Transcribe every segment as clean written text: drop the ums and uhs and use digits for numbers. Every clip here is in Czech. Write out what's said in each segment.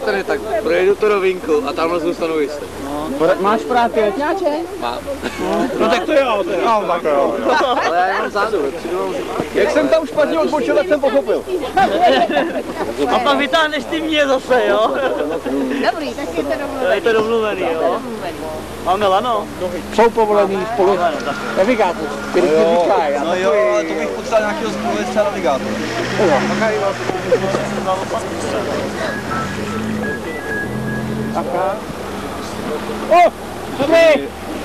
strany, tak projedu tu rovinku a tamhle zůstanu jistý. Máš práty letňáček? Mám. No tak to jo, no, tak jo. Ale já jenom vzadu, Jak jsem tam špatně odbočil, tak jsem pochopil. A pak vytáhneš ty mě zase, jo? Dobrý, tak je to domluvený. Je to domluvený, jo? A Milano? Jsou povolený spolu navigátor, který ti říká. No jo, ale to bych potřeboval nějakého spolujezdce navigátora. O! Dobrý!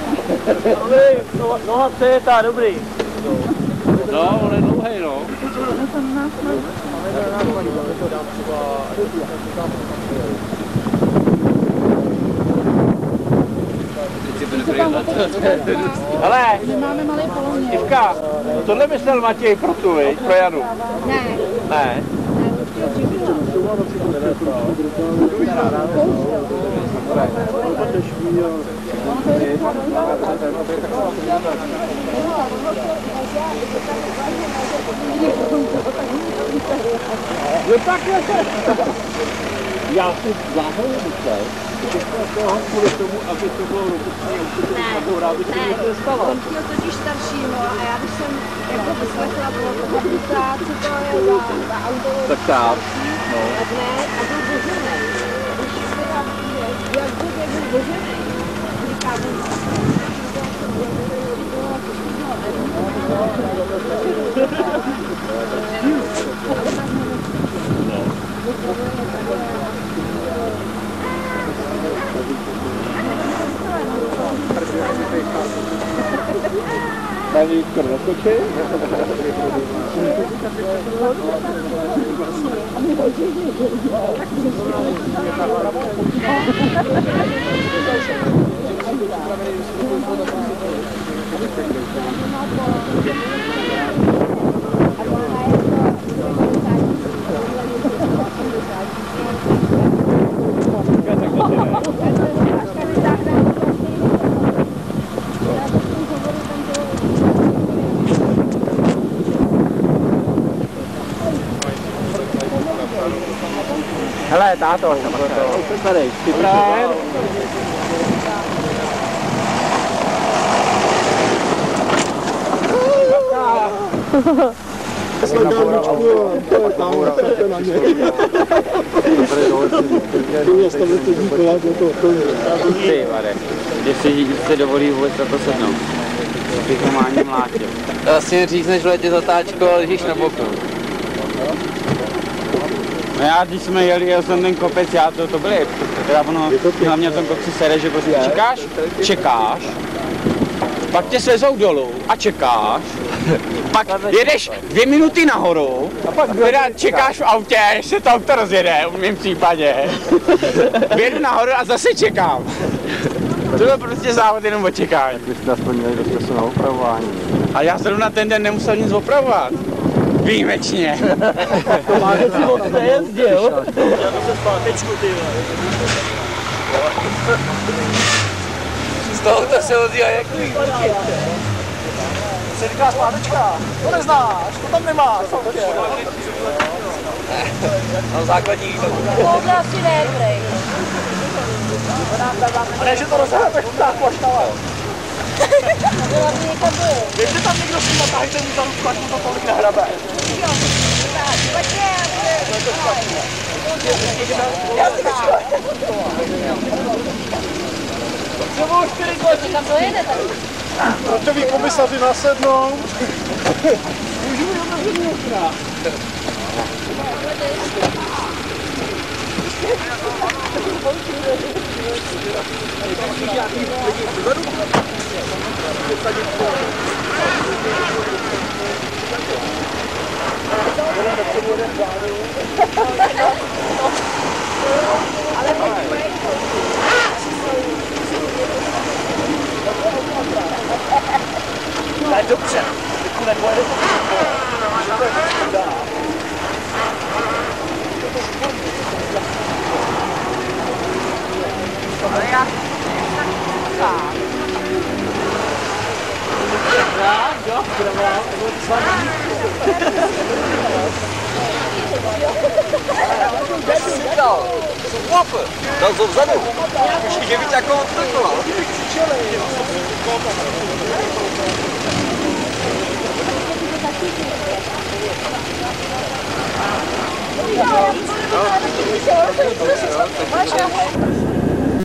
Noha céta, dobrý. No, on je dlouhej, no. Hele, Máme malý polovně. Ivka, tohle myslel Matěj pro tu, viď? Pro Janu? Ne. Ne. Jo takhle se. Já si záhonu myslel, že to kvůli tomu, aby to bylo robustní, aby to nestalo. On chtěl totiž staršího a já když jsem jako vyslechla, bylo to publicát, co to je za auto. Tak tak. No. Tak ne, a byl božený. Když se tam přijde, jak byl božený, říká, Tady Vítkor zaskočí. Hele, táto, tady, připraven. Ty, Vade, jestli se dovolí vůbec na to sednout, bych normálně mlátil. Vlastně řízneš v letě zatáčko, ale ležíš na boku. No já, když jsme jel jsem ten kopec, to byly, teda ono, hlavně v tom kopci sere, že prostě čekáš, pak tě svezou dolů a čekáš, pak jedeš 2 minuty nahoru, a pak teda čekáš v autě, až se to auto rozjede, v mém případě. Jedu nahoru a zase čekám. To byl prostě závod jenom o čekání. Vy jste aspoň měli dost času na opravování. A já zrovna ten den nemusel nic opravovat. Výjimečně. Máte si moc nejezdil? Já to se zpátečku, ty. Z toho to se ozývá jak Se říká zpátečka. To neznáš, to tam nemáš. no, základní výtok. Tohle asi ne, prej. A ne, že to rozhrabe, tak tak poštala. Byla by někam byl. Víš, že tam někdo s tím natáhejte mu za ruku, až mu to tolik nehrabe. Jo, tak, pojďme. Třeba už 4 let. Kam to jede tady? Protoví komisaři nasednou. Můžu jít na zemí okna. Ale dobře, teď nepojede to. Ale já sám. Jo, Dal to vzadu. Určitě víc jako odtrkla. Máš